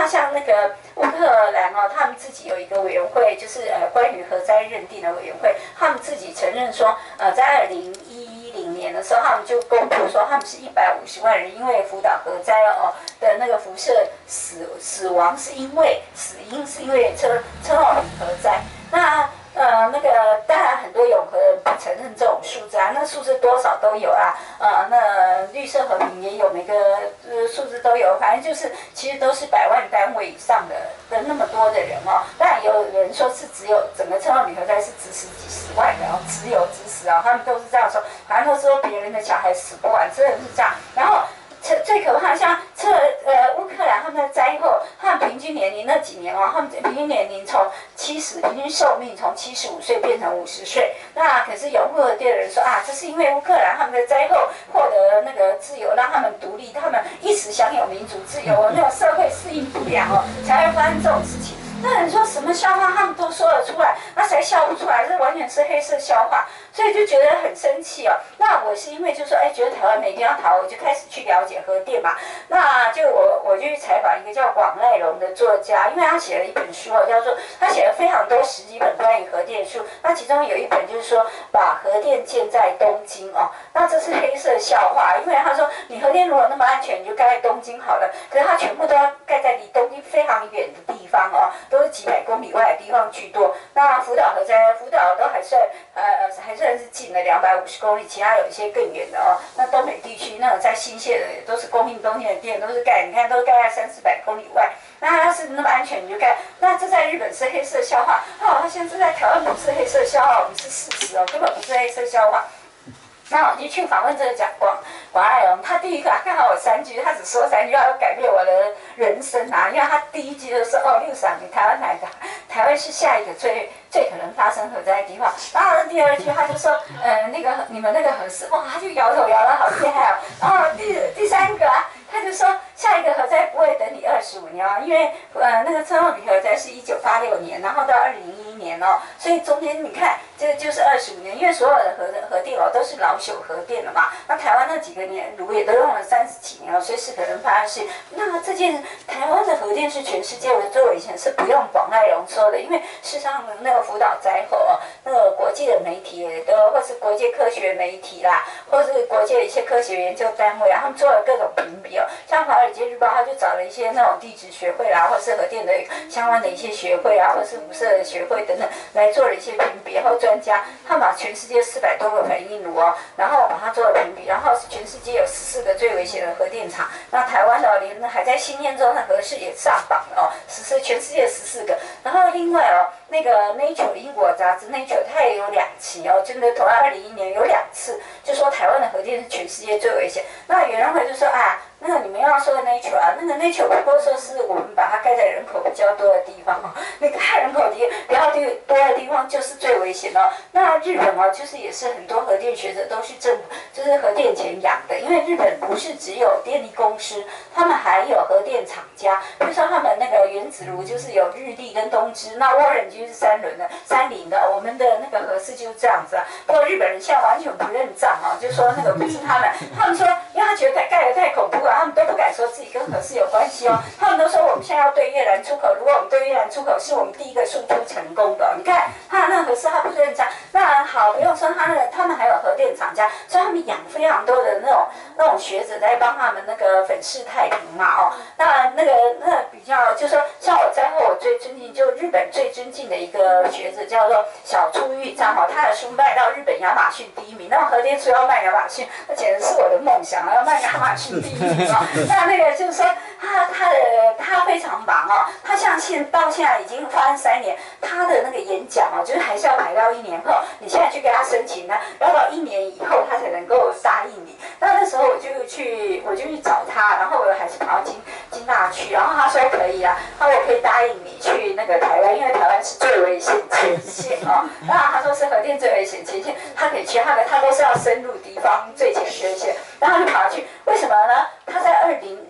像那个乌克兰哦，他们自己有一个委员会，就是关于核灾认定的委员会，他们自己承认说，在2010年的时候，他们就公布说，他们是150万人因为福岛核灾的那个辐射死亡是因为死因是因为车诺比核灾。那个当然很多永和人不承认这种数字啊，那数字多少都有啊，那绿色和平也有，每个数字都有，反正就是其实都是100万单位以上的那么多的人哦。当然有人说是只有整个车诺比核灾是只死几十万人哦，只死啊，他们都是这样说，反正都说别人的小孩死不完，真的是这样。然后最可怕，像乌克兰他们的灾后，他们平均年龄那几年哦，他们平均年龄平均寿命从75岁变成50岁。那可是拥护核电的人说啊，这是因为乌克兰他们的灾后获得那个自由，让他们独立，他们一时享有民主自由，那种社会适应不良哦，才会发生这种事情。那人说什么笑话，他们都说得出来，那谁笑不出来？这完全是黑色笑话，所以就觉得很生气哦。那我是因为就说，觉得台湾没地方逃，我就开始去了解核电嘛。那就我就去采访一个叫广濑隆的作家，因为他写了一本书哦，叫做他写了非常多10几本关于核电书，那其中有一本就是说把核电建在东京哦。那这是黑色笑话，因为他说你核电如果那么安全，你就盖在东京好了，可是他全部都要盖在离东京非常远的地方哦。都是几百公里外的地方居多。那福岛核灾，福岛都还算是近了250公里，其他有一些更远的哦。那东北地区那种在新泻的都是供应冬天的电，都是盖，你看都盖在300-400公里外。那要是那么安全你就盖，那这在日本是黑色笑话哦，现在在台湾不是黑色笑话，我们是事实哦，根本不是黑色笑话。那我就去访问这个广濑隆，他第一个看到我3句，他只说3句话，要改变我的人生啊！因为他第一句就说：“6你台湾来的，台湾是下一个最可能发生核灾的地方。”然后第2句他就说：“那个你们那个核试，哇！”他就摇头摇得好厉害哦。然后第3个啊，他就说下一个核灾不会等你25年哦，因为那个车诺比核灾是1986年，然后到2011年哦，所以中间你看这个就是25年，因为所有的核电哦都是老朽核电了嘛。那台湾那几个年炉也都用了30几年哦，随时可能发生事。那这件台湾的核电是全世界的最危险，是不用广濑隆说的，因为事实上那个福岛灾后哦，那个国际的媒体也都，或是国际科学媒体啦，或是国际的一些科学研究单位啊，他们做了各种评比哦。像《华尔街日报》他就找了一些那种地质学会啦，或是核电的相关的一些学会啊，或是辐射学会等等来做了一些评比，然后专家他把全世界400多个反应炉哦，然后把它做了评比，然后全世界有14个最危险的核电厂，那台湾的连还在新验中的核试也上榜了哦，全世界14个，然后另外哦。那个 Nature 英国杂志 Nature 它也有2期哦，真的同样2001年有2次，就说台湾的核电是全世界最危险。那有人会就说啊，那个你们要说的 Nature 啊，那个 Nature 不过说是我们把它盖在人口比较多的地方哦，那盖人口比较多的地方就是最危险哦。那日本哦，就是也是很多核电学者都是政府就是核电钱养的，因为日本不是只有电力公司，他们还有核电厂家，比如说他们那个原子炉就是有日立跟东芝，那涡轮机是3菱的，我们的那个核试就是这样子啊。不过日本人现在完全不认账啊，就说那个不是他们，他们说因为他觉得盖得太恐怖了，他们都不敢说自己跟核试有关系哦。他们都说我们现在要对越南出口，如果我们对越南出口是我们第一个输出成功的。你看他那个核试他不认账，那好不用说他们还有核电厂家，所以他们养非常多的那种学者在帮他们那个粉饰太平嘛哦。那比较就说像我灾后我最尊敬就日本最尊敬的一个学者叫做小出裕章哦，他的书卖到日本亚马逊第1名，那么核电书要卖亚马逊，那简直是我的梦想，要卖亚马逊第1名哦。那个就是说他非常忙哦，他到现在已经发生3年，他的那个演讲哦，就是还是要排到1年后，你现在去给他申请呢，要到1年以后他才能够答应你。那时候我就去找他，然后我还是跑到金大去，然后他说可以啊，他说我可以答应你去那个台湾，因为台湾是最危险前线哦。那他说是核电最危险前线，他可以去，他都是要深入敌方最前线，然后他就跑去，为什么呢？他在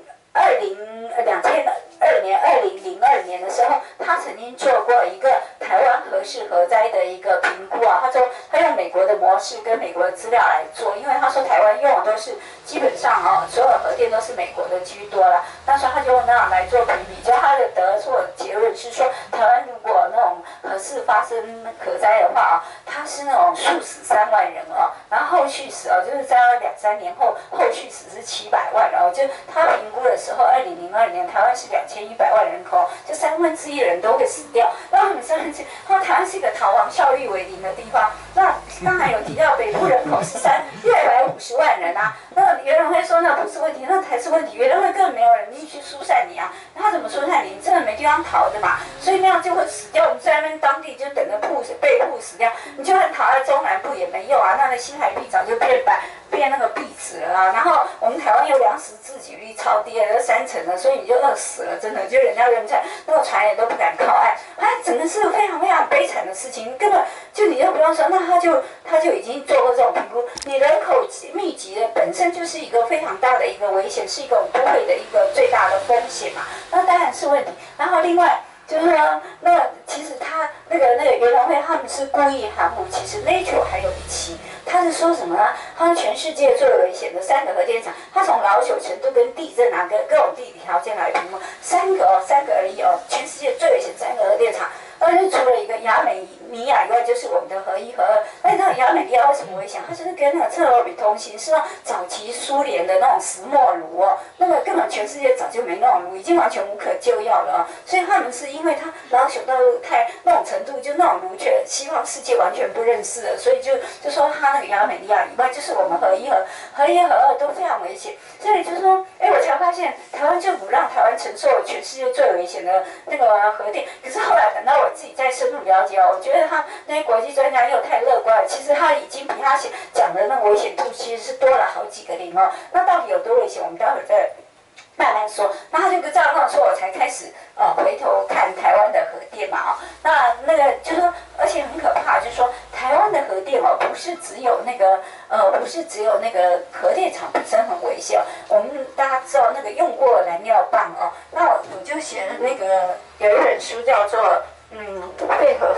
2002年的时候，他曾经做过一个台湾核试核灾的一个评估啊。他说他用美国的模式跟美国的资料来做，因为他说台湾用的都是基本上哦，所有核电都是美国的居多了。 那时候他就那样来做评比，就他的得出的结论是说，台湾如果那种核事发生核灾的话啊，它是那种数死3万人哦，然后后续死哦，就是在2、3年后，后续死是700万哦，就他评估的时候，2002年台湾是2100万人口，就1/3人都会死掉。那我们1/3，他说台湾是一个逃亡效率为零的地方。那刚才有提到北部人口是650万人啊，那有人会说那不是问题，那才是问题。有人会根本没有人力去疏散你啊，他怎么疏散你？你真的没地方逃的嘛，所以那样就会死掉。你在那边当地就等着被迫死掉，你就算逃在中南部也没用啊，那新台币早就变那个币值了啊。然后我们台湾又粮食自给率超低了，30%了，所以你就饿死了，真的就人家人在那个船也都不敢靠岸，整个是非常非常悲惨的事情，根本就你就不用说，那他就已经做过这种评估，你人口密集的本身就是一个非常大的一个危险，是一个都会的一个最大的风险嘛，那当然是问题。然后另外就是说，那其实他那个袁隆辉他们是故意含糊，其实 Nature 还有一期，他是说什么呢？他说全世界最危险的3个核电厂，他从老朽程度跟地震啊跟各种地理条件来评估，3个而已哦，全世界最危险3个核电厂。而且除了一个亚美尼亚以外，就是我们的核1、核2。那你知道亚美尼亚为什么危险？它就是跟那个特洛比通信，是那早期苏联的那种石墨炉哦，那个根本全世界早就没那种炉，已经完全无可救药了哦。所以他们是因为它老朽到太那种程度，就那种炉却西方世界完全不认识了，所以就说它那个亚美尼亚以外，就是我们核1、核2都非常危险。所以就是说，我才发现台湾政府让台湾承受了全世界最危险的那个核电，可是后来等到我自己再深入了解哦，我觉得他那些国际专家又太乐观了。其实他已经比他讲的那个危险度其实是多了好几个零哦。那到底有多危险？我们待会儿再慢慢说。那他就这样跟我说，我才开始回头看台湾的核电嘛哦。那个就是说，而且很可怕，就是说台湾的核电哦，不是只有那个核电厂本身很危险哦。我们大家知道那个用过燃料棒哦，那我就写了那个有一本书叫做。不配合。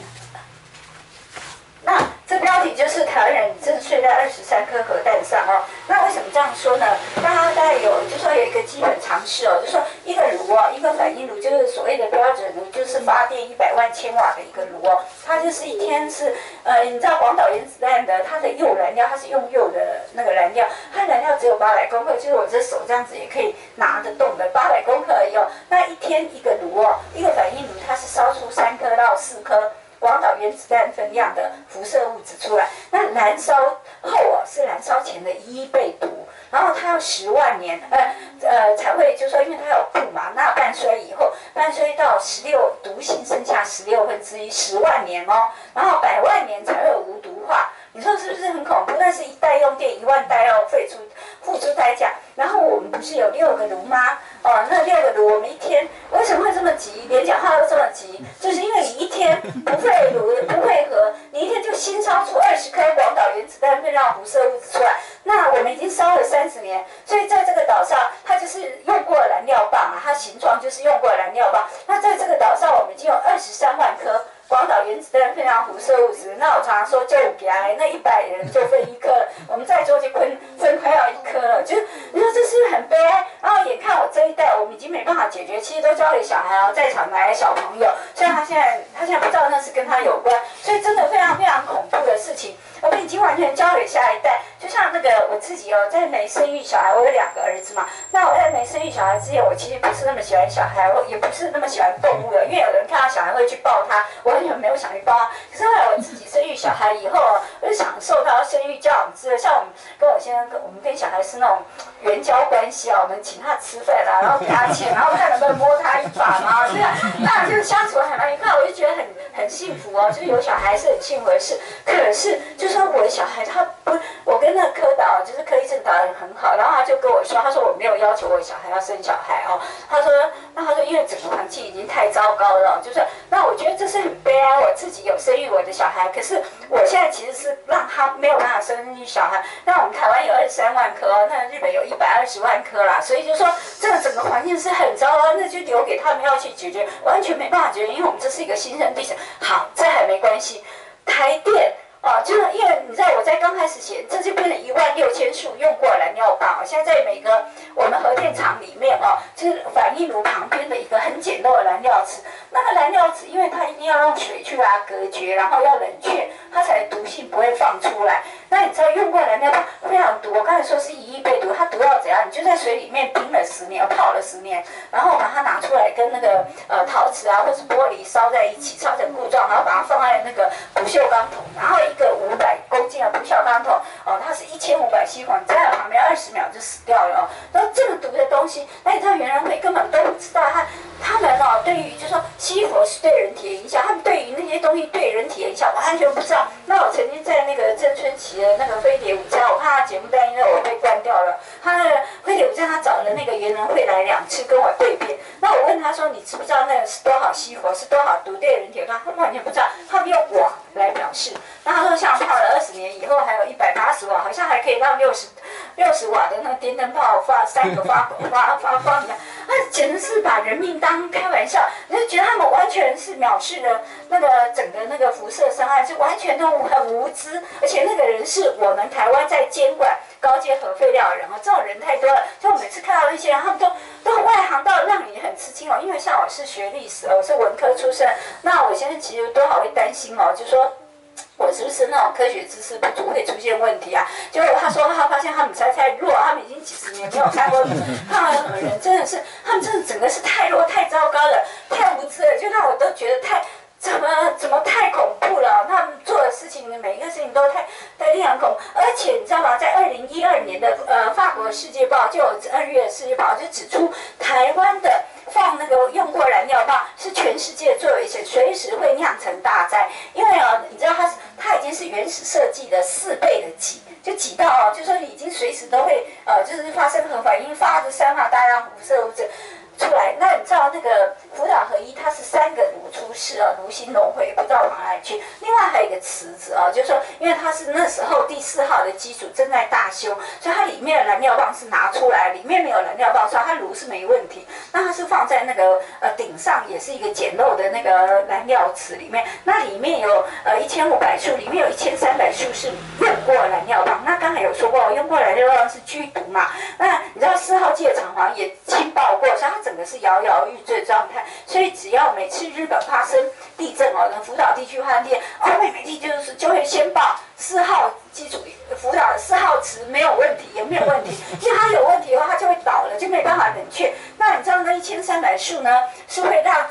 那这标题就是台湾人正睡在23颗核弹上哦。那为什么这样说呢？大概就说有一个基本常识哦，就说一个炉哦，一个反应炉就是所谓的标准炉，就是发电100万千瓦的一个炉哦。它就是一天是你知道广岛原子弹的它的铀燃料，它是用铀的那个燃料，它燃料只有800公克，就是我这手这样子也可以拿得动的800公克而已哦。那一天一个炉哦，一个反应炉它是烧出3颗到4颗。广岛原子弹分量的辐射物质出来，那燃烧后是燃烧前的1倍毒，然后它要10万年，才会就说，因为它有布嘛，那半衰以后，半衰到毒性剩下1/16， 10万年哦，然后100万年才会无毒化。你说是不是很恐怖？但是一代用电1万代要付出代价。然后我们不是有6个炉吗？那6个炉，我们一天为什么会这么急？连讲话都这么急，就是因为你一天不配炉不配合，你一天就新烧出20颗广岛原子弹会让辐射物质出来。那我们已经烧了30年，所以在这个岛上，它就是用过燃料棒啊，它形状就是用过燃料棒。那在这个岛上，我们已经有23万颗。广岛原子弹分量辐射物质，那我常常说就给那100人就分1颗，我们在座就分快要1颗了，就是你说这是不是很悲哀？然后眼看我这一代我们已经没办法解决，其实都交给小孩哦，在场来的小朋友，虽然他现在不知道那是跟他有关，所以真的非常非常恐怖的事情，我们已经完全交给下一代。就像那个我自己哦，在没生育小孩，我有2个儿子嘛，那我在没生育小孩之前，我其实不是那么喜欢小孩，我也不是那么喜欢动物的，因为有人看到小孩会去抱他，我完全没有想去抱他。可是后来我自己生育小孩以后，我就享受到生育教养之乐。像我们跟我先生，我们跟小孩是那种援交关系啊，我们请他吃饭啦，然后给他钱，然后看能不能摸他一把嘛，这样那就相处还蛮愉快，我就觉得很幸福哦，就是有小孩是很幸福的事。可是就说我的小孩他不，我跟那个柯导就是柯医生导演很好，然后他就跟我说，他说我没有要求我小孩要生小孩哦，他说因为整个环境已经太糟糕了，就是那我觉得这是很悲哀，我自己有生育我的小孩，可是我现在其实是让他没有办法生育小孩。那我们台湾有23万颗哦，那日本有120万颗啦，所以就说这个整个环境是很糟糕，那就留给他们要去解决，完全没办法解决，因为我们这是一个新生地城。好，这还没关系，台电。 就是因为你知道我在刚开始写，这就变成16000束用过燃料棒现在在每个我们核电厂里面就是反应炉旁边的一个很简陋的燃料池。那个燃料池，因为它一定要用水去把它隔绝，然后要冷却，它才毒性不会放出来。那你知道用过燃料棒非常毒，我刚才说是1亿倍毒，它毒到怎样？你就在水里面冰了10年，泡了10年，然后把它拿出来跟那个陶瓷或是玻璃烧在一起，烧成固状，然后把它放在那个不锈钢桶，然后一个500公斤的不锈钢桶它是1500吸管，在旁边20秒就死掉了然后这么毒的东西，那你知道原人会根本都不知道他们对于就是说吸火是对人体的影响，他们对于那些东西对人体的影响完全不知道。那我曾经在那个郑春琪的那个飞碟午餐，我看他节目，但因为我被关掉了。他那个飞碟午餐，他找了那个原人会来2次跟我对辩。那我问他说：“你知不知道那个是多少吸火，是多少毒对人体？”他完全不知道，他们用瓦来表示。那他说像泡了20年以后，还有180瓦，好像还可以让60瓦的那个电灯泡发3个发光一样。那简直是把人命当开玩笑，你就觉得他们完全是藐视了那个整个那个辐射伤害，是完全都很无知，而且那个人是我们台湾在监管高阶核废料的人这种人太多了。就我每次看到那些人，他们都外行到让你很吃惊因为像我是学历史我是文科出身，那我现在其实多少会担心就说。我是不是那种科学知识不足会出现问题结果他说他发现他们太弱，他们已经几10年没有看过他们人真的是，他们真的整个是太弱、太糟糕了、太无知了，就让我都觉得怎么太恐怖了？他们做的事情，每一个事情都太令人恐怖。而且你知道吗？在2012年的法国世界报就有2月世界报就指出，台湾的放那个用过燃料棒是全世界最危险，随时会酿成大灾。因为你知道它已经是原始设计的4倍的挤，就挤到就说已经随时都会就是发生核反应，发着散发大量辐射物质。出来，那你知道那个福岛核一，它是3个炉出事炉心熔毁，不知道往哪里去。另外还有一个池子就是说，因为它是那时候第4号的机组正在大修，所以它里面的燃料棒是拿出来，里面没有燃料棒，所以它炉是没问题。那它是放在那个顶上，也是一个简陋的那个燃料池里面。那里面有1500束，里面有1300束是用过燃料棒。那刚才有说过，用过燃料棒是剧毒嘛？那你知道4号机的厂房也轻爆过，所以它整个是摇摇欲坠状态，所以只要每次日本发生地震福岛地区发生地震，欧美媒体就会先报4号机组福岛的4号池没有问题，也没有问题，因为它有问题的话，它就会倒了，就没办法冷却。那你知道那1300束呢，是会让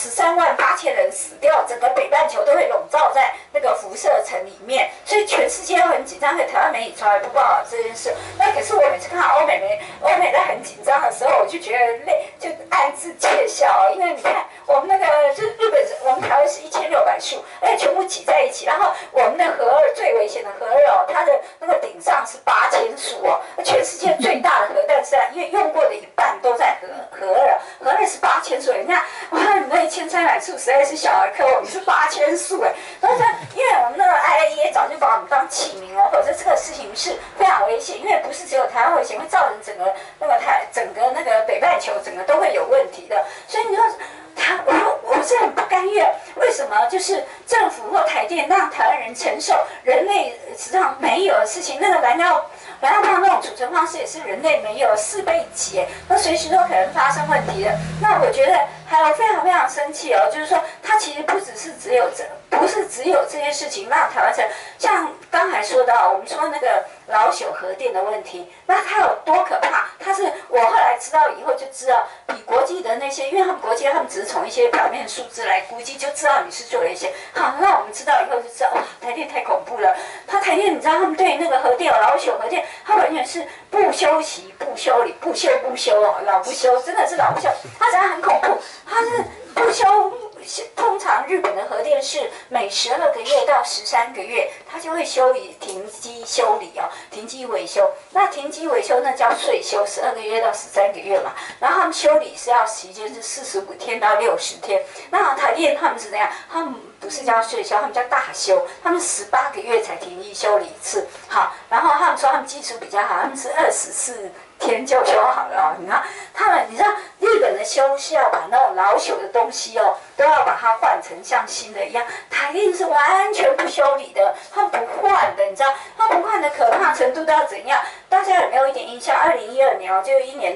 138000人死掉，整个北半球都会笼罩在那个辐射层里面，所以全世界都很紧张，所以台湾媒体从来不报道这件事。那可是我每次看到欧美在很紧张的时候，我就觉得累，就暗自窃笑因为你看我们那个就是日本，我们台湾是1600束，而且全部挤在一起，然后我们的核2最危险的核2它的那个顶上是8000束全世界最大的核弹是因为用过的1半都在核2是8000束，人家哇，你那1300束实在是小儿科，我们是8000束然后因为我们那个 IAEA 早就把我们当弃民否则这个事情是非常危险，因为不是只有台湾危险，会造成整个那个北半球整个都会有问题的，所以你说。我是很不甘愿，为什么就是政府或台电让台湾人承受人类史上没有的事情？那个燃料棒那种储存方式也是人类没有4倍几那随时都可能发生问题的。那我觉得还有非常非常生气就是说它其实不是只有这些事情让台湾人，像刚才说到我们说那个老朽核电的问题，那它有多可怕？它是我后来知道以后就知道，比国际的那些，因为他们只是从一些表面数字来估计，就知道你是最危险。好，那我们知道以后就知道，哇，台电太恐怖了。台电你知道他们对那个核电老朽核电，它完全是不修习、不修理、不修老不修，真的是老不修。它真的很恐怖，它是不修。通常日本的核电是每12个月到13个月，它就会停机修理停机维修。那停机维修那叫岁修，12个月到13个月嘛。然后他们修理是要时间是45天到60天。那台电他们是怎样？他们不是叫岁修，他们叫大修，他们18个月才停机修理一次。好，然后他们说他们技术比较好，他们是24 天就修好了哦。你看他们，你知道日本的修是要把那种老朽的东西哦，都要把它换成像新的一样。台电是完全不修理的，他们不换的，你知道，他不换的可怕程度到怎样？大家有没有一点印象？2012年哦，就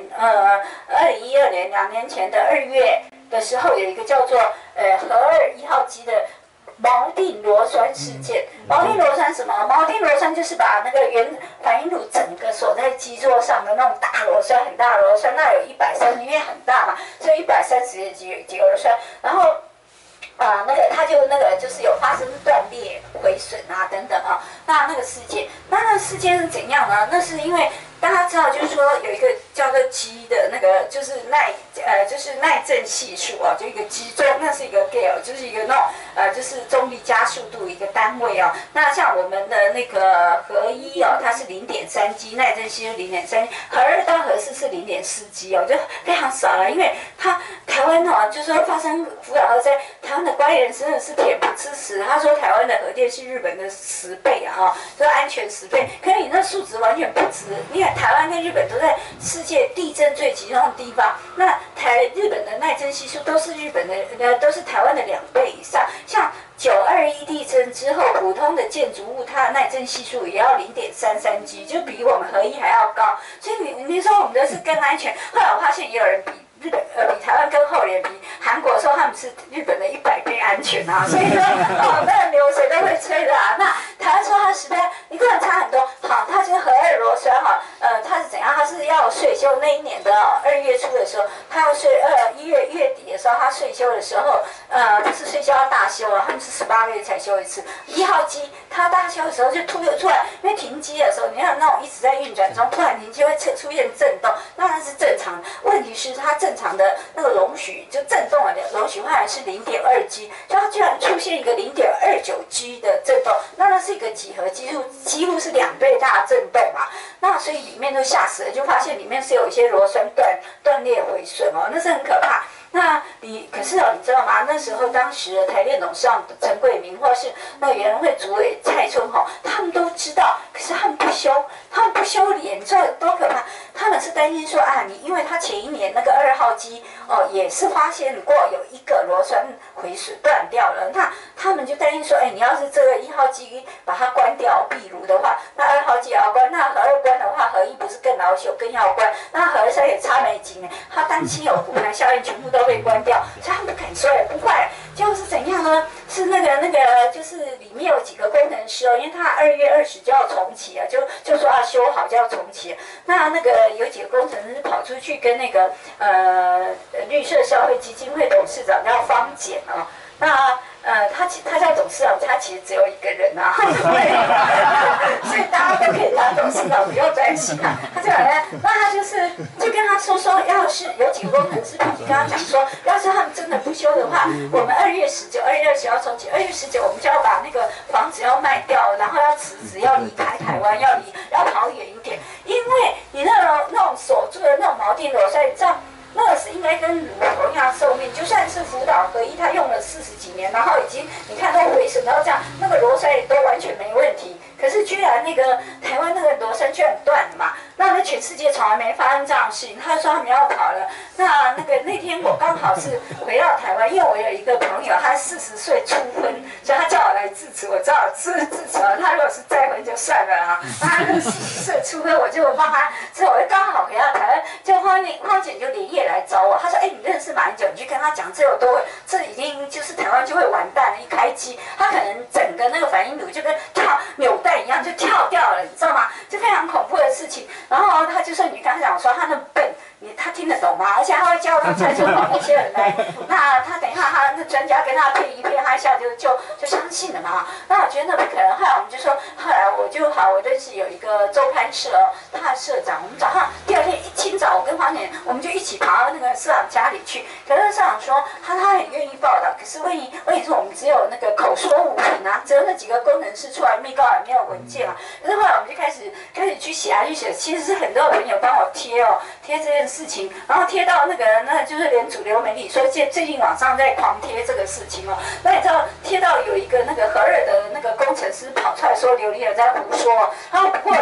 2012年2年前的2月的时候，有一个叫做核2号机的锚定螺栓事件。锚定螺栓什么？锚定螺栓就是把那个反应炉整个锁在基座上的那种大螺栓，很大的螺栓，那有130，因为很大嘛，所以130几个螺栓，然后。它就是有发生断裂、毁损啊等等啊。那个事件是怎样呢？那是因为大家知道，就是说有一个叫做G的那个，就是耐震系数啊，就一个G中，那是一个 Gale， 就是一个那种就是重力加速度一个单位哦。那像我们的那个核1哦，它是0.3G， 耐震系数0.3，核2到核4是0.4G哦，就非常少了。因为台湾哦，就是说发生福岛核灾，台湾的官员真的是恬不知耻。他说台湾的核电是日本的10倍啊，就安全10倍。可是你那数值完全不值，因为台湾跟日本都在世界地震最集中的地方，那日本的耐震系数都是都是台湾的2倍以上。像921地震之后，普通的建筑物它的耐震系数也要0.33G， 就比我们核1还要高。所以你说我们的是更安全。后来我发现也有人比台湾跟后联比韩国说他们是日本的100倍安全啊，所以说那个流水都会吹的啊。那台湾说它10倍，你根本差很多。好，它就是核2螺栓哈，它是怎样？它是要税修那一年的2月初的时候，它要1月底的时候，它税修的时候，它是税修要大修啊，他们是18个月才修一次。1号机它大修的时候就突然，因为停机的时候，你看那种一直在运转中，突然停机会出现震动，那是正常的。问题是它正常的那个容许就震动的容许范围是0.2G， 就它居然出现一个0.29G 的震动，那是一个几何几乎是2倍大的震动嘛。那所以里面都吓死了，就发现里面是有一些螺栓断裂毁损哦，那是很可怕。可是哦，你知道吗？那时候当时的台电董事长陈桂明，或是那个原会主委蔡春红，他们都知道，可是他们不修理，你知道多可怕？他们是担心说因为他前一年那个2号机哦，也是发现过有一个螺栓毁损断掉了，那他们就担心说，你要是这个1号机把它关掉闭炉的话，那2号机也要关，那核2关的话，核1不是更老朽更要关，那核3也差没几年，他担心有骨牌效应，全部都被关掉，所以他们不敢说也不坏。结果是怎样呢？是那个就是里面有几个工程师哦，因为他2月20就要重启啊，就说要修好就要重启。那个有几个工程师跑出去跟那个绿色消费基金会董事长叫方简啊，他叫董事长，他其实只有一个人啊，所以大家都可以当董事长，不用担心啊。他就跟他说，要是有几个工程师跑去跟他讲说，要是他们真的不修的话，我们2月20要重启，2月19我们就要把那个房子要卖掉，然后要辞职，要离开台湾，要跑远一点，因为你那种锁住的那种锚定螺栓，这样。那个是应该跟乳同样寿命，就算是福岛核1，它用了40几年，然后已经你看都毁损到这样，那个螺栓也都完全没问题。可是居然那个台湾那个螺栓居然断了嘛，那全世界从来没发生这样的事情。他说他们要跑了，那天我刚好是回到台湾，因为我有一个朋友，他40岁初婚，所以他叫我来致辞，我知道致辞了。他如果是再婚就算了啊，他40岁初婚，我就帮他，所以我就刚好回到台湾，就花姐就连夜来找我，他说你认识马英九，你去跟他讲这有多，这已经就是台湾就会完蛋了，一开机，他可能整个那个反应炉就跟扭蛋一样就跳掉了，你知道吗？就非常恐怖的事情。然后他就说，你跟他讲说他那么笨，他听得懂吗？而且他会叫他蔡春红那些人来，那他等一下他那专家跟他配一配，他一下就相信了嘛。那我觉得那不可能。后来我们就说，后来我认识有一个周刊社哦，他的社长，我们早上第2天一清早，我跟黄姐我们就一起跑到那个社长家里去。可是社长说他很愿意报道，可是问题是我们只有那个口说无凭啊，只有那几个工程师出来密告，也没有文件啊。可是后来我们就开始去写，其实是很多朋友帮我贴这件事情，然后贴到那就是连主流媒体说最近网上在狂贴这个事情哦。那你知道贴到有一个那个核2的那个工程师跑出来说刘丽尔在胡说，然后不过如果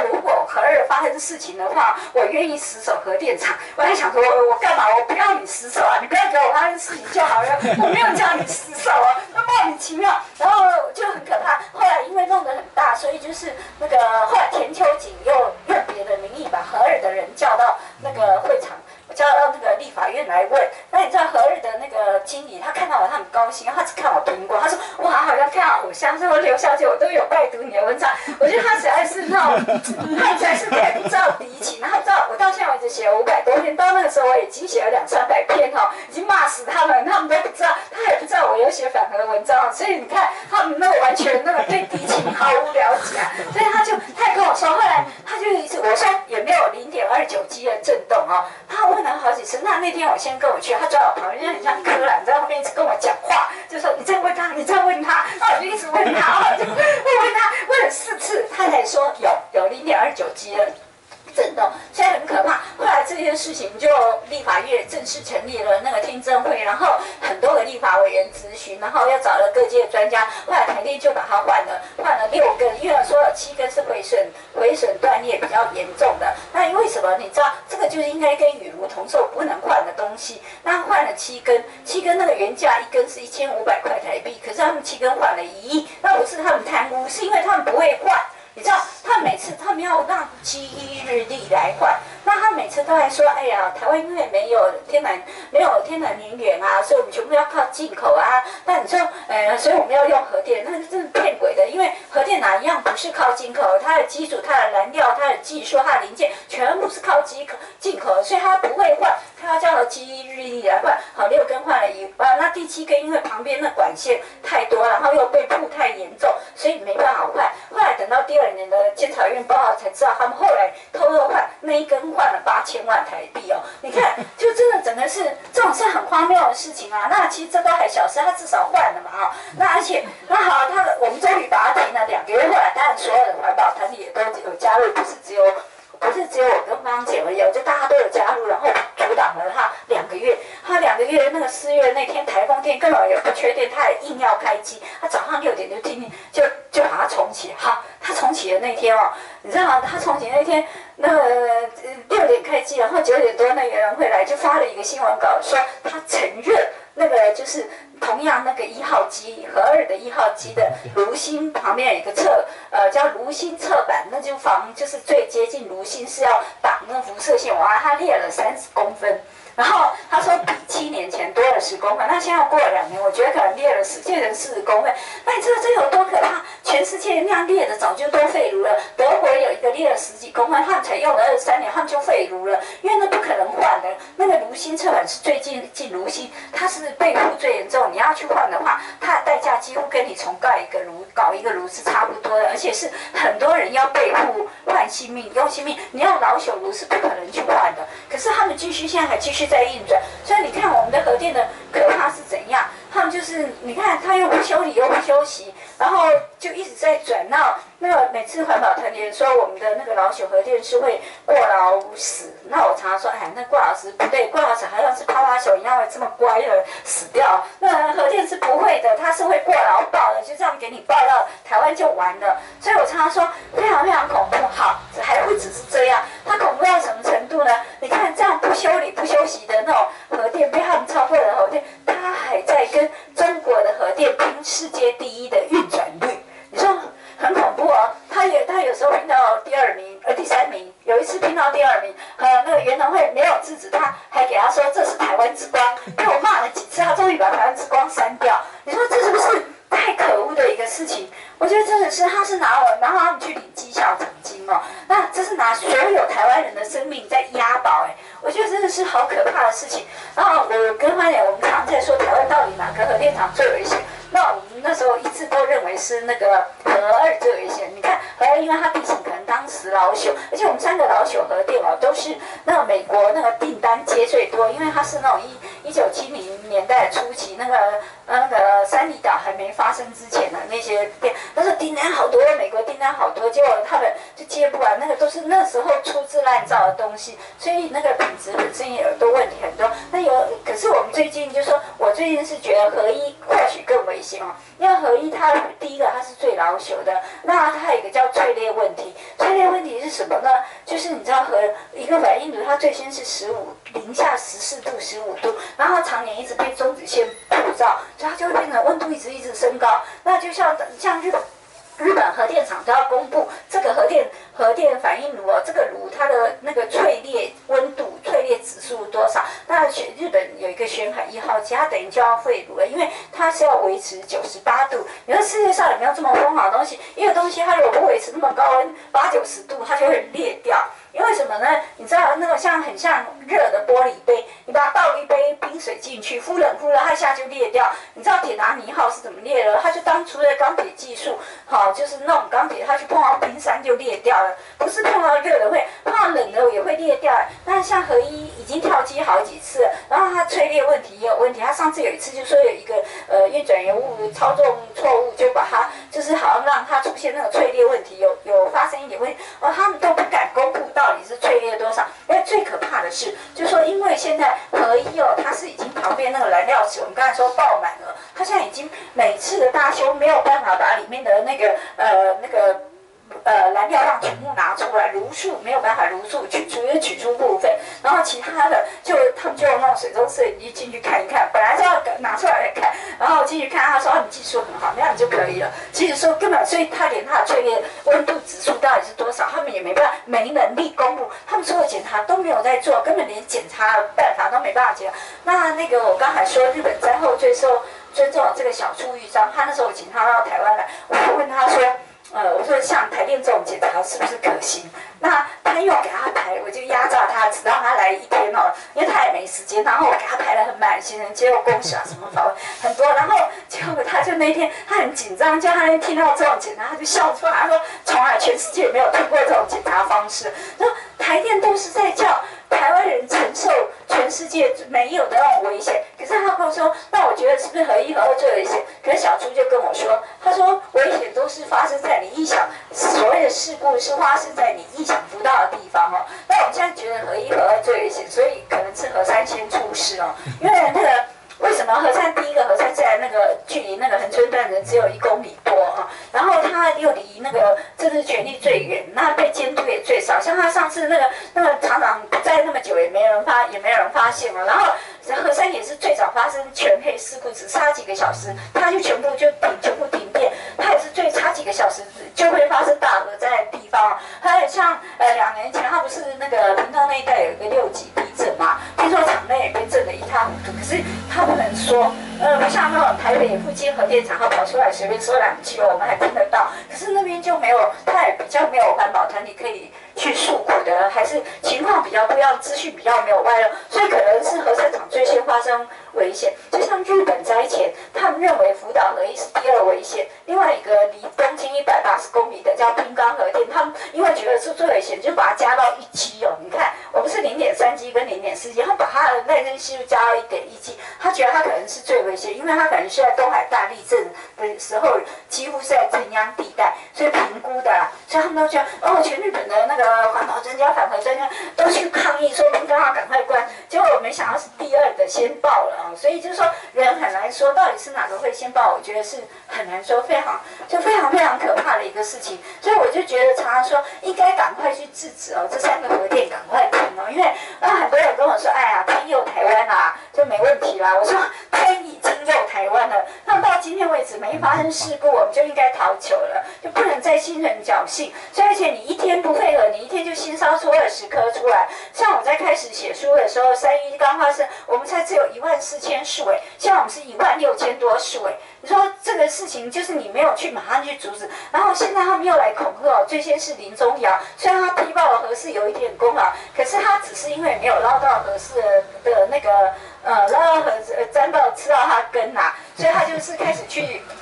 核二发生事情的话，我愿意死守核电厂。我还想说，我干嘛？我不要你死守啊，你不要给我发生事情就好了，我没有叫你死守啊，那莫名其妙，然后就很可怕。后来因为弄得很大，所以就是那个后来田秋瑾又用别的名义把核二的人叫到那个会场。我叫到那个立法院来问，那你知道核二的那个经理，他看到我，他很高兴，他只看我苹果，他说哇，好像看到偶像，说刘小姐，我都有拜读你的文章。我觉得他实在是那种，他实在是太不知道敌情。然后知道我到现在为止写了500多篇，到那个时候我已经写了200-300篇哈，已经骂死他们，他们都不知道，他也不知道我有写反核文章，所以你看他们那个完全那个对敌情毫无了解啊。所以他也跟我说，后来他就一直我说也没有0.29G 的震动哦，他问了好几次。那天我先跟我去，他在我旁边，就很像柯南，在后面一直跟我讲话，就说你再问他，你再问他，我就一直问他，我就问他，问了4次，他才说有0.29G 的震动，所以很可怕。后来这件事情就立法院正式成立了那个听证会，然后很多个立法委员咨询，然后又找了各界专家，后来台电就把它换了6根，因为说了7根是毁损断裂比较严重的。那为什么？你知道这个就是应该跟宇如同寿不能换的东西，那换了7根那个原价1根是1500块台币，可是他们7根换了1亿，那不是他们贪污，是因为他们不会换。你知道，他们要让基日历来换，那他每次都还说，哎呀，台湾因为没有天然能源啊，所以我们全部要靠进口啊。那你说，所以我们要用核电，那真是骗鬼的，因为核电哪一样不是靠进口？它的基础、它的燃料、它的技术、它的零件，全部是靠进口，所以它不会换，它要叫基日历来换。好，6根换了1万，那第7根因为旁边的管线太多，然后又被曝太严重，所以没办法换。后来等到第2年的监察院报告才知道，他们后来偷换那1根换了8000万台币哦。你看，就真的整个是这种是很荒谬的事情啊。那其实这都还小事，他至少换了嘛啊。那而且那好，我们终于把它停了2个月。后来当然所有的环保团体也都有加入，不是只有我跟芳姐而已，就大家都有加入，然后阻挡了他2个月。他2个月那个4月那天台风天根本也不缺电，他也硬要开机。他早上6点就把它重启。好，他重启的那天哦，你知道吗？他重启那天那个6点开机，然后9点多那个人会来就发了一个新闻稿说他承认那个就是同样那个1号机核二的1号机的炉心旁边有一个叫炉心侧板，那就是最接近炉心是要挡那辐射线，哇，它裂了30公分。然后他说比7年前多了10公分，那现在过了2年，我觉得可能裂成40公分。那你知道这有多可怕？全世界那样裂的早就都废炉了。德国有一个裂了10几公分，他们才用了23年，他们就废炉了，因为那不可能换的。那个炉心侧板是最近炉心，它是被污最严重。你要去换的话，它的代价几乎跟你重搞一个炉是差不多的，而且是很多人要被护换性命，用性命。你要老朽炉是不可能去换的，可是他们现在还继续在运转，所以你看我们的核电的可怕是怎样？他们就是你看他又不修理又不休息，然后就一直在转闹。那个每次环保团体说我们的那个老朽核电是会过劳死，那我常常说，哎，那过劳死不对，过劳死好像是趴趴熊一样会这么乖的死掉。那核电是不会的，它是会过劳爆的，就这样给你爆到台湾就完了。所以我常常说非常非常恐怖。好，还不只是这样，它恐怖到什么程度呢？你看这样不修理不休息的那种核电，被他们超过的核电，它还在跟中国的核电拼世界第1的运转率。你说很恐怖哦。他有时候拼到第3名，有一次拼到第2名，那个原能会没有制止他，还给他说这是台湾之光，被我骂了几次，他终于把台湾之光删掉。你说这是不是太可恶的一个事情？我觉得真的是，他是拿他们去领绩效奖金哦，那这是拿所有台湾人的生命在押宝哎，我觉得真的是好可怕的事情。然后我跟花姐，我们常常在说台湾到底哪个核电厂最危险？那我们那时候一致都认为是那个核二最危险。你看核二，因为它地形可能当时老朽，而且我们3个老朽核电哦，都是那个美国那个订单接最多，因为它是那种1970 年代初期，那个三里岛还没发生之前的那些店，那时候订单好多，美国订单好多，结果他们就接不完，那个都是那时候粗制滥造的东西，所以那个品质本身也有多问题很多。可是我们最近就说，我最近是觉得合一或许更危险哦，因为合一它第一个它是最老朽的，那它有一个叫脆裂问题，脆裂问题是什么呢？就是你知道一个反应炉它最先是零下14度、15度，然后常年一直被中子线曝照，所以它就会变成温度一直升高。那就像日本核电厂都要公布这个核电反应炉哦，这个炉它的那个淬裂温度、淬裂指数多少？那日本有一个玄海1号机，它等于就要废炉了，因为它是要维持98度。你说世界上有没有这么疯狂的东西？一个东西它如果不维持那么高温80-90度，它就会裂掉。因为什么呢？你知道那个很像热的玻璃杯，你把它倒一杯冰水进去，忽冷，它一下就裂掉。你知道铁达尼号是怎么裂的？它就当初的钢铁技术，就是那种钢铁，它去碰到冰山就裂掉了，不是碰到热的会，碰到冷的也会裂掉。但像合一已经跳机好几次了，然后它淬裂问题也有问题。它上次有一次就说有一个运转延误操纵错误，就把它就是好像让它出现那个淬裂问题，有发生一点问题，他们都不敢公布到底是淬裂多少。因为最可怕的是，就是说因为现在合一它是已经旁边那个燃料池，我们刚才说爆满了，它现在已经每次的大修没有办法把里面的那个燃料棒全部拿出来，炉数没有办法炉数取出部分，然后其他的他们就用那种水中摄影机进去看一看，本来是要拿出来看，然后进去看，他说你技术很好，那样就可以了。其实说根本，所以他连他的淬裂温度指数到底是多少，他们也没能力公布，他们所有检查都没有在做，根本连检查的办法都没办法检查。那个我刚才说日本灾后最受尊重的这个小处预章，他那时候请他到台湾来，我就问他说。我说像台电这种检查是不是可行？那他又给他排，我就压榨他，只让他来1天哦，因为他也没时间。然后我给他排得很满，行人接受公审啊什么访问很多。然后结果他就那天他很紧张，就他那天听到这种检查，他就笑出来，他说从来全世界没有听过这种检查方式。说台电都是在叫台湾人承受全世界没有的那种危险，可是他跟我说，那我觉得是不是合一合二最危险？可是小朱就跟我说，他说危险都是发生在你所谓的事故是发生在你意想不到的地方哦。那我们现在觉得合一合二最危险，所以可能是核三先出事哦，因为为什么第一个核三在距离横村断层只有1公里多啊，然后它又离政治权力最远，那被监督也最少。像他上次厂长不在那么久，也没有人发现嘛。然后核三也是最早发生全黑事故，只差几个小时，它就全部停电。它也是最差几个小时就会发生大核灾的地方。还有像2年前，它不是屏东那一带有一个6级地震嘛？听说场内也被震得一塌糊涂，可是他不能说，像那种台北附近核电厂，他跑出来随便说2句，我们还听得到。可是那边就没有，他也比较没有环保团体可以去诉苦的，还是情况比较不一样，资讯比较没有外露，所以可能是核三厂最先发生危险。就像日本灾前，他们认为福岛核一是第2危险，另外一个离东京180公里的叫滨冈核电，他们因为觉得是最危险，就把它加到1级哦。你看，我们是0.3级跟0.4级，他把它的耐震系数加到1.1级，他觉得它可能是最危险，因为它可能是在东海大地震的时候，几乎是在震央地带，所以评估的啦。所以他们都觉得，全日本的环保专家、反核专家都去抗议说滨冈要赶快关，结果我没想到是第2的先报了啊。所以就是说，人很难说到底是哪个会先报，我觉得是很难说，非常可怕的一个事情。所以我就觉得常常说，应该赶快去制止这3个核电赶快停因为很多人跟我说，哎呀，天佑台湾啦，就没问题啦。我说天已经佑台湾了，那到今天为止没发生事故，我们就应该逃球了，就不能再心存侥幸。所以而且你1天不配合，你1天就新烧出20颗出来。像我在开始写书的时候，3·11刚发生，我们才只有14000树现在我们是16000多树你说这个事情就是你没有去马上去阻止，然后现在他们又来恐吓最先是林宗尧，虽然他踢爆了核四有一点功劳，可是他只是因为没有捞到核四的捞到核沾到吃到他根所以他就是开始去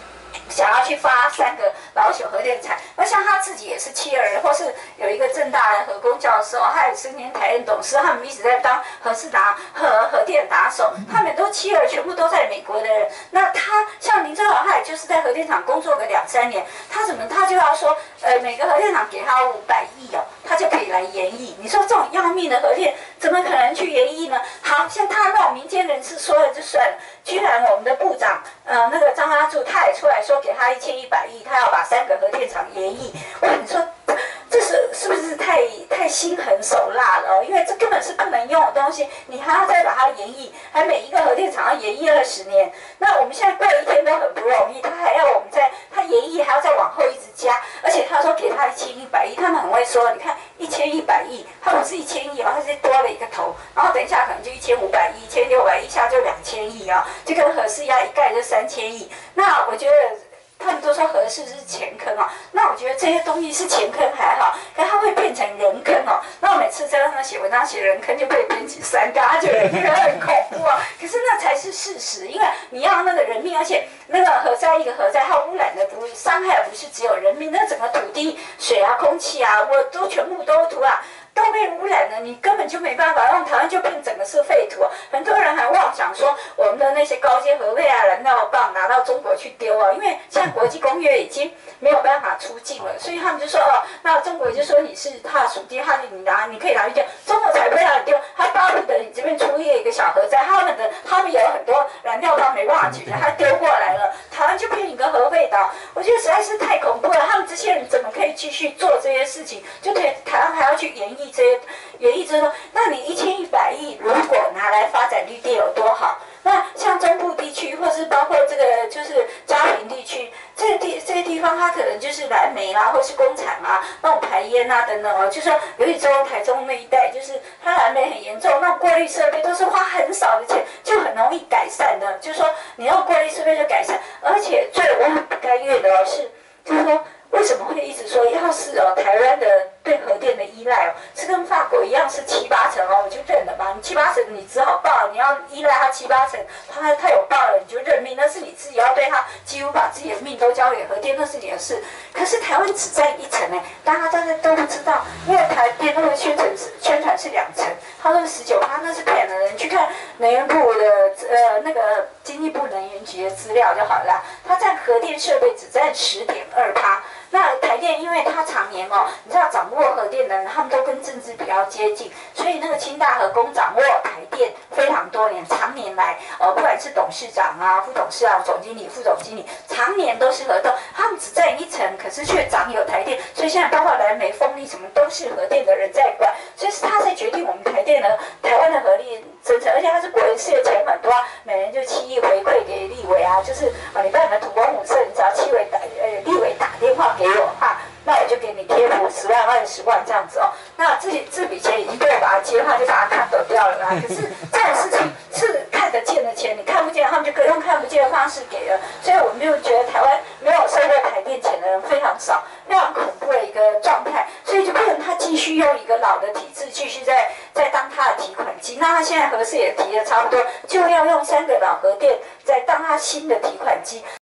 想要去发3个老朽核电厂，那像他自己也是妻儿，或是有一个正大的核工教授，还有10年台电董事，他们一直在当核电打手，他们都妻儿全部都在美国的人。那他像林正豪，他也就是在核电厂工作个2、3年，他就要说，每个核电厂给他500亿哦，他就可以来研议。你说这种要命的核电，怎么可能去研议呢？好像他那种民间人士说了就算了，居然我们的部长，那个张阿柱，他也出来说给他1100亿，他要把3个核电厂研议。哇，你说这是不是太心狠手辣了？因为这根本是不能用的东西，你还要再把它研议，还每一个核电厂要研议20年。那我们现在过一天都很不容易，他还要我们他研议还要再往后一直加，而且他说给他1100亿，他们很会说，你看1100亿，他不是1000亿哦，他是多了一个头，然后等一下可能就1500亿、1600亿，一下就2000亿啊，就跟核四一样，一盖就3000亿。那我觉得。他们都说核四是钱坑哦，那我觉得这些东西是钱坑还好，可它会变成人坑哦。那我每次在让他写文章写人坑，就被编辑删掉，他觉得这个很恐怖啊。可是那才是事实，因为你要那个人命，而且那个核灾一个核灾，它污染的伤害不是只有人命，那整个土地、水啊、空气啊，我都全部都土啊。都被污染了，你根本就没办法，让台湾就变整个是废土。很多人还妄想说我们的那些高阶核废啊、燃料棒拿到中国去丢啊，因为现在国际公约已经没有办法出境了，所以他们就说哦，那中国就说你是他的属地，你可以拿去丢，中国才不要丢，他巴不得你这边出现一个小核灾，他们有很多燃料棒没办法解决，他丢过来了，台湾就变一个核废岛，我觉得实在是太恐怖了。他们这些人怎么可以继续做这些事情？就对台湾还要去研议这些，那你1100亿如果拿来发展绿电有多好？那像中部地区，或是包括这个就是嘉平地区，这些地方，它可能就是燃煤啦，或是工厂啊，那种排烟啊等等哦，就说由于台中那一带，就是它燃煤很严重，那过滤设备都是花很少的钱，就很容易改善的。就是说你用过滤设备就改善，而且我很不甘愿的是，就是说。为什么会一直说，要是台湾的对核电的依赖是跟法国一样是7、8成我就认了吧。你7、8成你只好报，你要依赖它7、8成，他有报了你就认命，那是你自己要对他几乎把自己的命都交给核电，那是你的事。可是台湾只占1成大家都不知道，因为台电那个宣传是2成，他说19%，那是骗人。你去看能源部的那个经济部能源局的资料就好了，它占核电设备只占10.2%。那台电因为它常年你知道掌握核电的人，他们都跟政治比较接近，所以那个清大核工掌握台电非常多年，常年来不管是董事长啊、副董事长、总经理、副总经理，常年都是核动，他们只占1成，可是却掌有台电，所以现在包括燃煤、风力什么都是核电的人在管，所以是他在决定我们台湾的核电政策，而且他是国营事业钱很多每人就7亿回馈给立委啊，就是你办你的土光五社，你只要立委打电话给我的话，那我就给你贴补10万、20万这样子那这笔钱已经被我把它接话，就把它看走掉了啦。可是这种事情是看得见的钱，你看不见，他们就用看不见的方式给了。所以我们就觉得台湾没有收过台电钱的人非常少，非常恐怖的一个状态。所以就变成他继续用一个老的体制继续在当他的提款机。那他现在核四也提的差不多，就要用3个老核电再当他新的提款机。